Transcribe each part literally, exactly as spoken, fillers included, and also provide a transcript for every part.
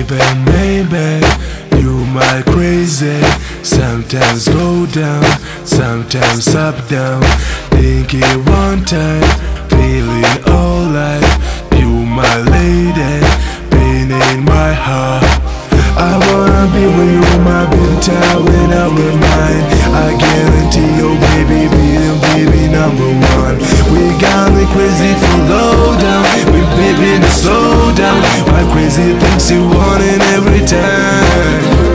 Maybe, maybe you my crazy. Sometimes go down, sometimes up down. Thinking one time, feeling alright. You my lady, pain in my heart. I wanna be with you, my baby, time when I with mine. I guarantee you, baby, being baby number one. We got me crazy for low down. We baby to slow down. My crazy things you want it every time.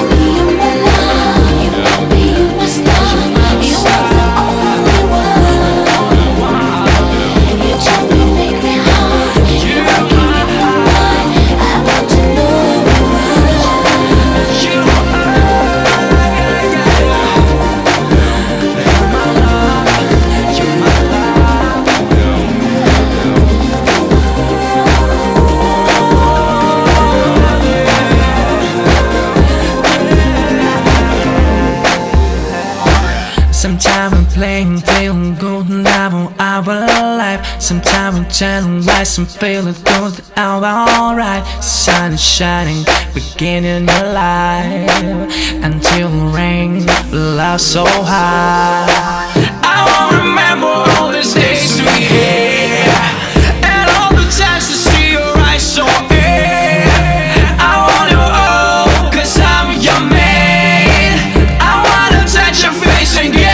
Sometimes I'm playing, feeling good and I want our life. Sometimes I'm telling lies and feeling good that I'm alright. Sun is shining, beginning your life until the rain blows so high. I won't remember all these days we had and all the times to see your eyes so clear. I want you all, cause I'm your man. I wanna touch your face and get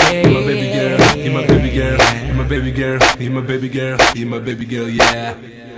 baby girl, you my baby girl, you my baby girl, yeah.